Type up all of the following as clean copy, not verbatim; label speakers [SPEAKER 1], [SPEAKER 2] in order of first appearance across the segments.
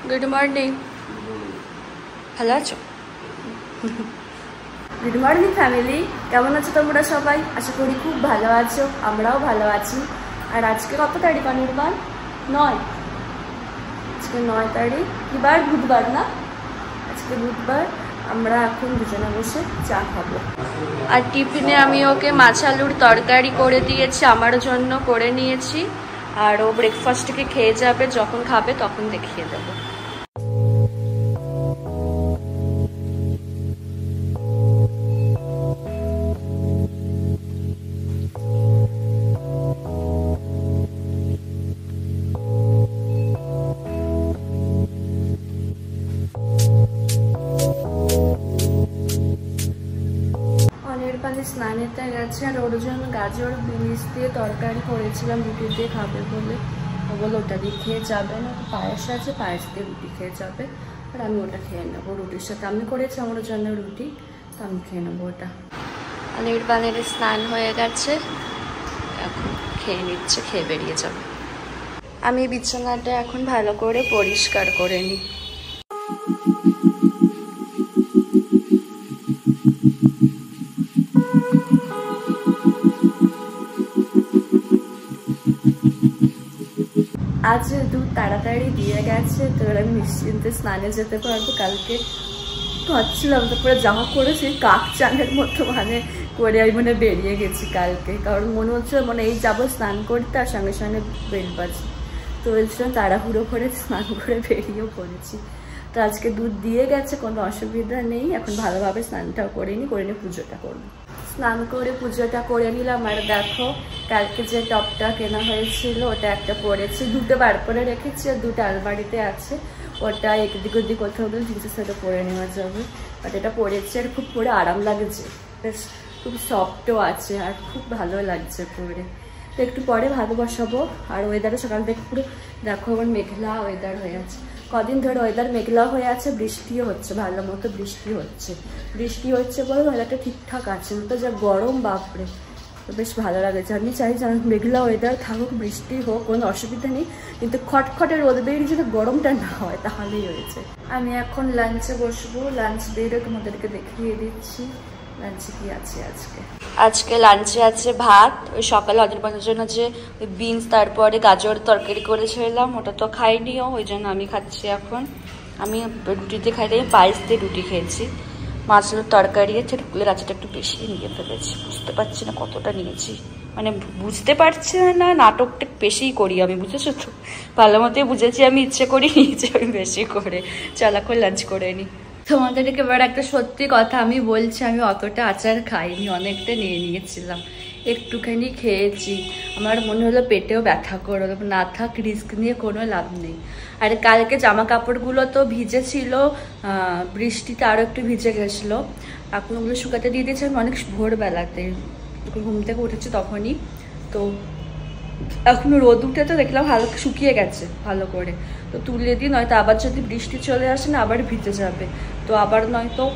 [SPEAKER 1] Good morning. ভালো আছো? Good morning family, কেমন আছো তোমরা সবাই? আশা করি খুব ভালো আছো, আমরাও ভালো আছি। আর আজকে কত তারিখ অনির্বাণ? 9। আজকে 9 তারিখ, কি বার? বুধবার না? আজকে বুধবার। আমরা এখন দুজনে বসে চা খাবো। আর টিফিনে আমি ওকে মাছ আলুর তরকারি করে দিয়েছি, আমার জন্য করে নিয়েছি। আর ও ব্রেকফাস্টকে খেয়ে যাবে, যখন খাবে তখন দেখিয়ে দেবো। স্নানেতে গেছে, আর ওর জন্য গাজর বিনস দিয়ে তরকারি করেছিলাম, রুটি দিয়ে খাবে বলে। ও বলে ওটা দিয়ে খেয়ে যাবে না, পায়েস আছে, পায়েস দিয়ে রুটি খেয়ে যাবে। আর আমি ওটা খেয়ে নেবো রুটির সাথে। আমি করেছি আমার জন্য রুটি, তো আমি খেয়ে নেবো ওটা। অনির্বাণের স্নান হয়ে গেছে, এখন খেয়ে নিচ্ছে, খেয়ে বেরিয়ে যাবে। আমি বিছানাটা এখন ভালো করে পরিষ্কার করে নিই। আজ দুধ তাড়াতাড়ি দিয়ে গেছে, তো আমি নিশ্চিন্তে স্নানে যেতে পারবো। কালকে ভাবছিলাম, তারপরে জামা করে সেই কাক চানের মতো করে আমি বেরিয়ে গেছি কালকে, কারণ মনে হচ্ছে এই যাবো স্নান করতে, আর সঙ্গে সঙ্গে বেল বাজি। তো বলছিলাম তাড়াহুড়ো করে স্নান করে বেরিয়েও পড়েছি। তো আজকে দুধ দিয়ে গেছে, কোনো অসুবিধা নেই। এখন ভালোভাবে স্নানটাও করে নিয়ে পুজোটা করবো। স্নান করে পুজোটা করে নিলাম। আর দেখো, কালকে যে টপটা কেনা হয়েছিল ওটা একটা পরেছি, দুটো বার করে রেখেছি, আর দুটো আলমারিতে আছে। ওটা একদিক ওদিক কোথাও গেলে জিনিসের সাথে পরে নেওয়া যাবে। বাট এটা পরেছি, আর খুব পরে আরাম লাগছে, বেশ খুব সফটও আছে, আর খুব ভালো লাগছে পরে। তো একটু পরে ভাত বসাবো। আর ওয়েদারও সকাল থেকে পুরো দেখো আমার মেঘলা ওয়েদার হয়ে আছে। কদিন ধরে ওয়েদার মেঘলা হয়ে আছে, বৃষ্টিও হচ্ছে, ভালো মতো বৃষ্টি হচ্ছে বলে ওয়েদারটা ঠিকঠাক আছে। তো যা গরম, বাপরে, বেশ ভালো লাগছে। আমি চাই মেঘলা ওয়েদার থাকুক, বৃষ্টি হোক, কোনো অসুবিধা নেই, কিন্তু খটখটে রোদ বেরিয়ে যদি গরমটা না হয় তাহলেই হয়েছে। আমি এখন লাঞ্চে বসবো, লাঞ্চ বেরো তোমাদেরকে দেখিয়ে দিচ্ছি লাঞ্চে কি আছে। আজকে লাঞ্চে আছে ভাত, ওই সকালে অনির্বাণের জন্য যে ওই বিনস তারপরে গাজর তরকারি করেছিলাম, ওটা তো খাইনিও, ওই জন্য আমি খাচ্ছি এখন। আমি রুটিতে খাইতে পায়েস দিয়ে রুটি খেয়েছি। মাছ আলুর তরকারি আছে, ঢুকলের আচারটা একটু বেশি নিয়ে ফেলেছি, বুঝতে পারছি না কতটা নিয়েছি, বুঝতে পারছি না, নাটকটা বেশিই করি আমি, বুঝেছো তো? ভালো মতোই বুঝেছি, আমি ইচ্ছে করি নিয়েছি আমি বেশি করে। চল এখন লাঞ্চ করে নিই। তোমাদেরকে এবার একটা সত্যি কথা আমি বলছি, আমি অতটা আচার খাইনি, অনেকটা নিয়ে নিয়েছিলাম, একটুখানি খেয়েছি। আমার মনে হলো পেটেও ব্যথা করলো, না থাক, রিস্ক নিয়ে কোনো লাভ নেই। আর কালকে জামা কাপড়গুলো তো ভিজে ছিল, বৃষ্টিতে আরও একটু ভিজে গেছিলো। এখন ওগুলো শুকাতে দিয়ে দিয়েছি আমি অনেক ভোরবেলাতে, ঘুম থেকে উঠেছি তখনই। তো এখন রোদ উঠে তো দেখলাম ভালো শুকিয়ে গেছে ভালো করে, তো তুলে দিই, নয়তো আবার যদি বৃষ্টি চলে আসে না আবার ভিজে যাবে। তো আবার নয়তো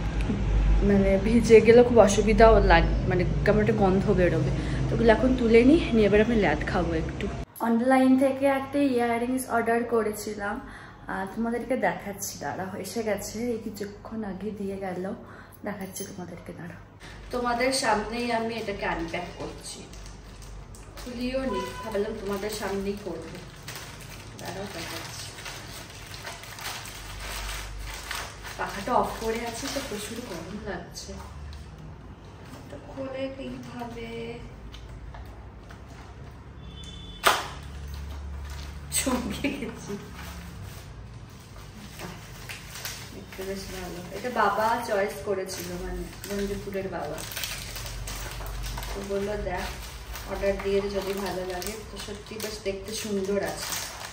[SPEAKER 1] ভিজে গেলে খুব অসুবিধাও লাগে, কেমন একটা গন্ধ বেরোবে। তো ওগুলো এখন তুলে নিই, এবার আমি ল্যাদ খাবো একটু। অনলাইন থেকে একটা ইয়াররিংস অর্ডার করেছিলাম, তোমাদেরকে দেখাচ্ছি, দাঁড়াও, এসে গেছে, এই কিছুক্ষণ আগে দিয়ে গেল, দেখাচ্ছি তোমাদেরকে, দাঁড়াও। তোমাদের সামনেই আমি এটাকে আনপ্যাক করছি, খুলিও নি, ভাবলাম তোমাদের সামনেই করবো, দাঁড়াও দেখাচ্ছি। পাখাটা অফ করে আছে, তো প্রচুর গরম লাগছে, তো খুলে এইভাবে চমকে গেছি, বেশ ভালো। এটা বাবা চয়েস করেছিল, বন্ধুপুরের বাবা, তো বললো দেখ অর্ডার দিয়ে যদি ভালো লাগে। তো সত্যি বেশ দেখতে সুন্দর আছে,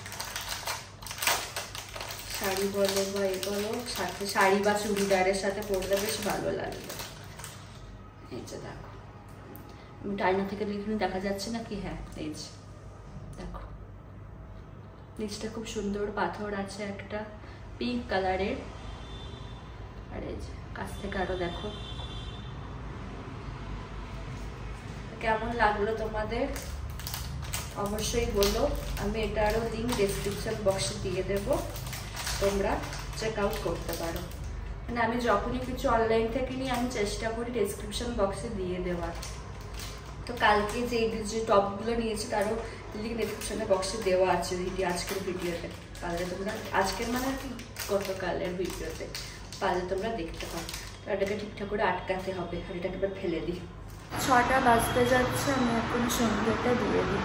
[SPEAKER 1] শাড়ি বলো বা এ বলো, সাথে শাড়ি বা চুড়িদারের সাথে পরলে বেশ ভালো লাগবে। এই যে দেখো, আয়না থেকে দেখা যাচ্ছে না কি? হ্যাঁ, এই যে দেখো, নিচটা খুব সুন্দর পাথর আছে একটা পিঙ্ক কালারের, আর এই যে কাছ থেকে আরো দেখো কেমন লাগলো তোমাদের অবশ্যই বলো। আমি এটারও লিংক ডেসক্রিপশন বক্সে দিয়ে দেবো, তোমরা চেক আউট করতে পারো। মানে আমি যখনই কিছু অনলাইন থেকে নিই আমি চেষ্টা করি ডেসক্রিপশন বক্সে দিয়ে দেওয়ার। তো কালকে যে টপগুলো নিয়েছি তারও লিঙ্ক ডেসক্রিপশন বক্সে দেওয়া আছে আজকের ভিডিওতে। পারলে তোমরা আজকের মানে আর কি গতকালের ভিডিওতে পারলে তোমরা দেখতে পারো। তো এটাকে ঠিকঠাক করে আটকাতে হবে, আর এটাকে এবার ফেলে দিই। 6টা বাজতে যাচ্ছে, আমি এখন সন্ধ্যেটা দিয়ে দিই।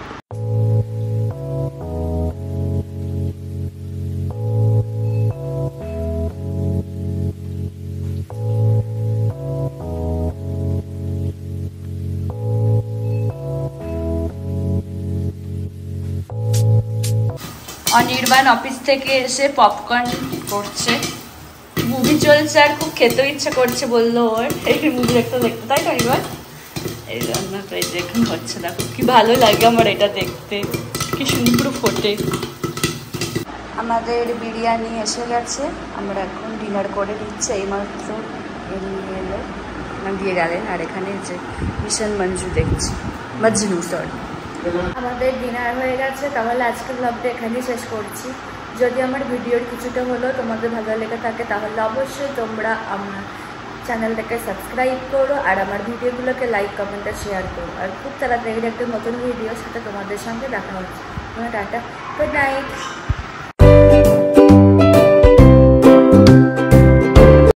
[SPEAKER 1] অনির্বাণ অফিস থেকে এসে পপকর্ন করছে, মুভি চলছে আর খুব খেতে ইচ্ছা করছে বললো ওর, এই মুভি একটা দেখতে, তাই না অনির্বাণ? এই রান্নাটা এই দেখুন হচ্ছে, দেখো কি ভালো লাগে আমার এটা দেখতে, কি সুন্দর ফোটে। আমাদের বিরিয়ানি এসে গেছে, আমরা এখন ডিনার করে দিচ্ছি। এইমাত্র নিয়ে এলো দিয়ে গেলেন, আর এখানে যে মিশন মঞ্জু দেখছি, মজনু সরি। আমাদের ডিনার হয়ে গেছে, তাহলে আজকের ব্লগটা এখানেই শেষ করছি। যদি আমার ভিডিওর কিছুটা হলো তোমাদের ভালো লেগে থাকে তাহলে অবশ্যই তোমরা আমার চ্যানেলটাকে সাবস্ক্রাইব করো, আর আমার ভিডিওগুলোকে লাইক কমেন্ট আর শেয়ার করো। আর খুব তাড়াতাড়ি একটা নতুন ভিডিওর সাথে তোমাদের সঙ্গে দেখা হচ্ছে। Tata, good night.